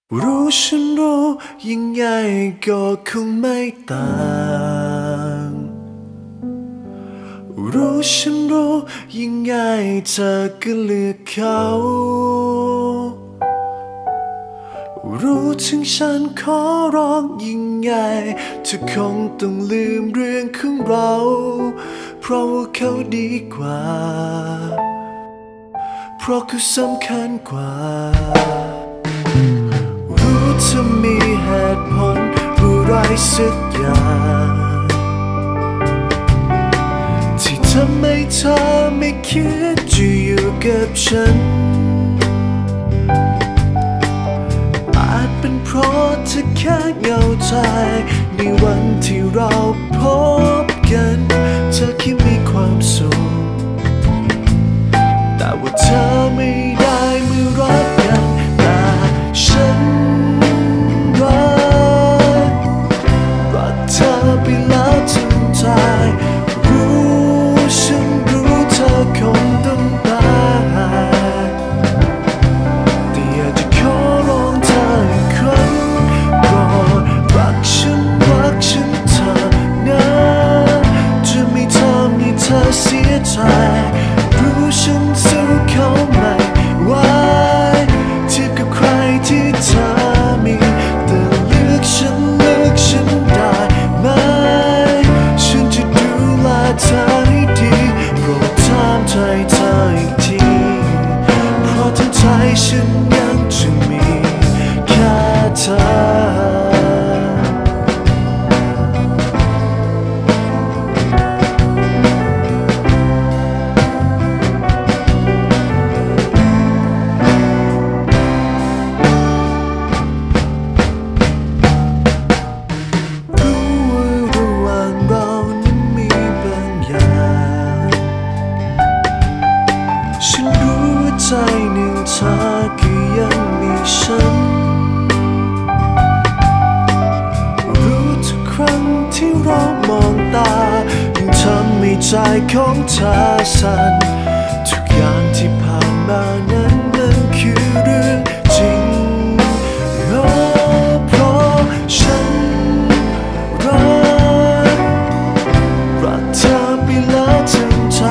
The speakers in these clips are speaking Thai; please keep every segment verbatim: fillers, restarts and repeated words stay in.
รู้ฉันรู้ยังไงก็คงไม่ต่าง รู้ฉันรู้ยังไงเธอก็เลือกเขา รู้ถึงฉันขอร้องยังไงเธอคงต้องลืมเรื่องของเรา เพราะว่าเขาดีกว่า เพราะเขาสำคัญกว่ารู้เธอมีเหตุผลอะไรสักอย่างที่ทำให้เธอไม่คิดจะอยู่กับฉันอาจเป็นเพราะเธอแค่เหงาใจในวันที่เราพบกันเธอคิดมีความสุขแต่ว่าเธอไม่ได้เมื่อรักกันแต่ฉันรักรักเธอไปแล้วทั้งใจรู้ฉันรู้เธอคงต้องตายแต่อยากจะขอร้องเธออีกครั้งโปรดรักฉันรักฉันเธอนะจะไม่ทำให้เธอเสียใจรู้ฉันสู้เขาไม่ไหวเทียบกับใครที่เธอมีแต่เลือกฉันเลือกฉันได้ไหมฉันจะดูแลเธอให้ดีโปรดถามใจเธออีกทีเพราะทั้งใจฉันยังจะมีแค่เธอใจหนึ่งเธอก็ยังมีฉันรู้ทุกครั้งที่เรามองตายังทำให้ใจของเธอสั่นทุกอย่างที่ผ่านมานั้นมันคือเรื่องจริงเพราะฉันรักรักเธอไปแล้วทั้งใจ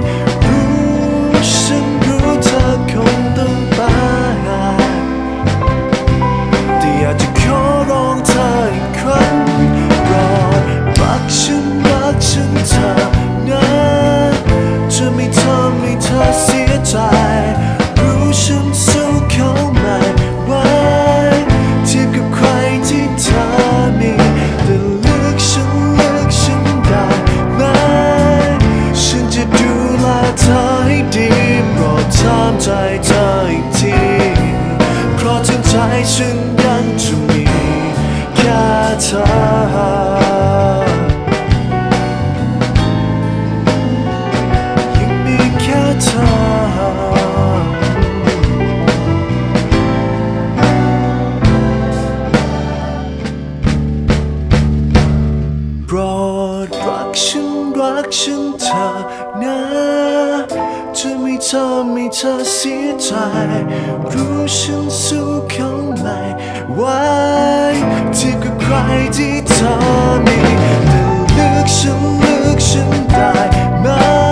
ฉันรักฉันเธอนะจะไม่ทำให้เธอเสียใจรู้ฉันสู้เขาไม่ไหวเทียบกับใครที่เธอมีแต่เลือกฉันเลือกฉันได้ไหมฉันจะดูแลเธอให้ดีโปรดถามใจเธออีกทีเพราะทั้งใจฉันยังจะมีแค่เธอโปรดรักฉันรักฉันเธอนะจะไม่ทำให้เธอเสียใจรู้ฉันสู้เขาไม่ไหวเทียบกับใครที่เธอมีแต่เลือกฉันเลือกฉันได้ไหม